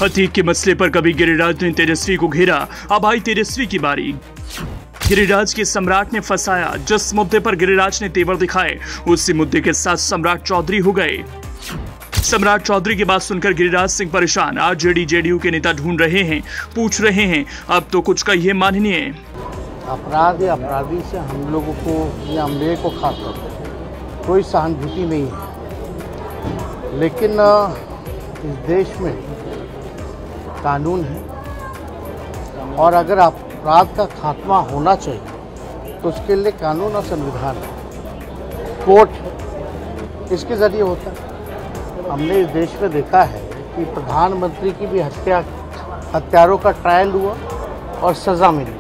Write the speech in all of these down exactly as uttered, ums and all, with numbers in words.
अतीक के मसले पर कभी गिरिराज ने तेजस्वी को घेरा, अब आई तेजस्वी की बारी। गिरिराज के सम्राट ने फंसाया, जिस मुद्दे पर गिरिराज ने तेवर दिखाए उसी मुद्दे के साथ सम्राट चौधरी हो गए। सम्राट चौधरी की बात सुनकर गिरिराज सिंह परेशान। आरजेडी जेडीयू के नेता ढूंढ रहे हैं, पूछ रहे हैं, अब तो कुछ कहिए माननीय। अपराध या अपराधी से हम लोगों को या मेरे को खासतौर पर कोई सहानुभूति नहीं है, लेकिन इस देश में कानून है और अगर अपराध का खात्मा होना चाहिए तो उसके लिए कानून और संविधान है, कोर्ट है, इसके जरिए होता है। हमने इस देश में देखा है कि प्रधानमंत्री की भी हत्या हत्यारों का ट्रायल हुआ और सज़ा मिली,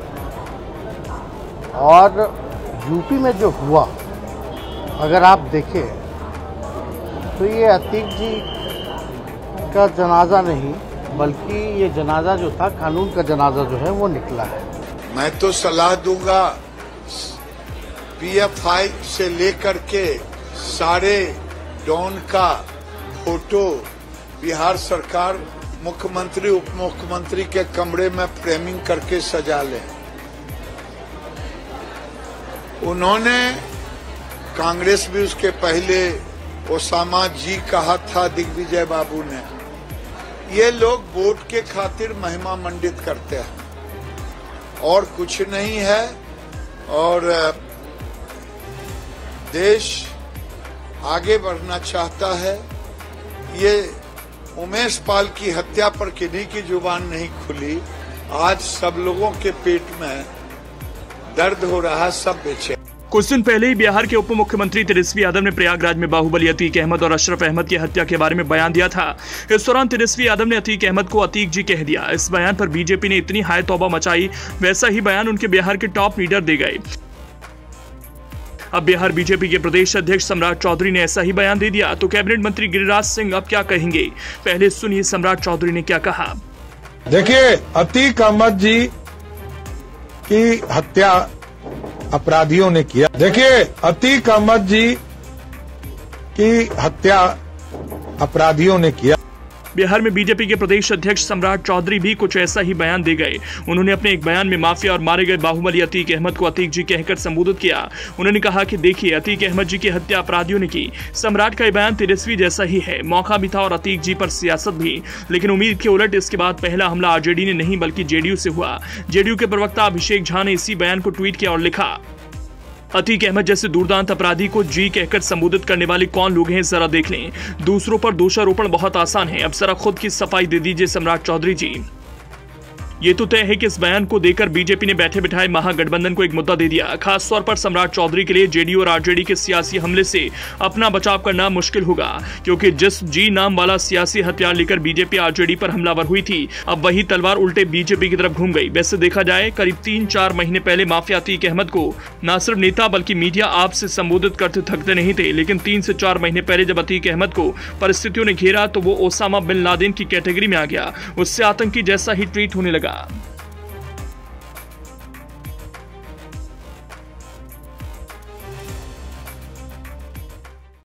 और यूपी में जो हुआ अगर आप देखें तो ये अतीक जी का जनाजा नहीं बल्कि ये जनाजा जो था कानून का जनाजा जो है वो निकला है। मैं तो सलाह दूंगा पीएफआई से लेकर के सारे डॉन का फोटो बिहार सरकार मुख्यमंत्री उप मुख्यमंत्री के कमरे में फ्रेमिंग करके सजा ले। उन्होंने कांग्रेस भी उसके पहले ओसामा जी कहा था, दिग्विजय बाबू ने, ये लोग वोट के खातिर महिमा मंडित करते हैं और कुछ नहीं है। और देश आगे बढ़ना चाहता है। ये उमेश पाल की हत्या पर किन्हीं की जुबान नहीं खुली, आज सब लोगों के पेट में दर्द हो रहा, सब बेचे। कुछ दिन पहले ही बिहार के उप मुख्यमंत्री तेजस्वी यादव ने प्रयागराज में बाहुबली अतीक अहमद और अशरफ अहमद की हत्या के बारे में बयान दिया था। इस दौरान तेजस्वी यादव ने अतीक अहमद को अतीक जी कह दिया। इस बयान पर बीजेपी ने इतनी हाय तौबा मचाई, वैसा ही बयान उनके बिहार के टॉप लीडर दे गए। अब बिहार बीजेपी के प्रदेश अध्यक्ष सम्राट चौधरी ने ऐसा ही बयान दे दिया, तो कैबिनेट मंत्री गिरिराज सिंह अब क्या कहेंगे? पहले सुनिए सम्राट चौधरी ने क्या कहा। देखिए, अतीक अहमद जी की हत्या अपराधियों ने किया। देखिए, अतीक अहमद जी की हत्या अपराधियों ने किया। बिहार में बीजेपी के प्रदेश अध्यक्ष सम्राट चौधरी भी कुछ ऐसा ही बयान दे गए। उन्होंने अपने एक बयान में माफिया और मारे गए बाहुबली अतीक अहमद को अतीक जी कहकर संबोधित किया। उन्होंने कहा कि देखिए, अतीक अहमद जी की हत्या अपराधियों ने की। सम्राट का यह बयान तेजस्वी जैसा ही है, मौका भी था और अतीक जी पर सियासत भी, लेकिन उम्मीद के उलट इसके बाद पहला हमला आरजेडी ने नहीं बल्कि जेडीयू से हुआ। जेडीयू के प्रवक्ता अभिषेक झा ने इसी बयान को ट्वीट किया और लिखा, अतीक अहमद जैसे दुर्दांत अपराधी को जी कहकर संबोधित करने वाले कौन लोग हैं, जरा देख लें। दूसरों पर दोषारोपण बहुत आसान है, अब जरा खुद की सफाई दे दीजिए सम्राट चौधरी जी। ये तो तय है कि इस बयान को देकर बीजेपी ने बैठे बिठाए महागठबंधन को एक मुद्दा दे दिया। खासतौर पर सम्राट चौधरी के लिए जेडीयू और आरजेडी के सियासी हमले से अपना बचाव करना मुश्किल होगा, क्योंकि जिस जी नाम वाला सियासी हथियार लेकर बीजेपी आरजेडी पर हमलावर हुई थी, अब वही तलवार उल्टे बीजेपी की तरफ घूम गई। वैसे देखा जाए, करीब तीन चार महीने पहले माफिया अतीक अहमद को न सिर्फ नेता बल्कि मीडिया आप से संबोधित करते थकते नहीं थे, लेकिन तीन से चार महीने पहले जब अतीक अहमद को परिस्थितियों ने घेरा तो वो ओसामा बिन लादेन की कैटेगरी में आ गया। उससे आतंकी जैसा ही ट्रीट होने लगा।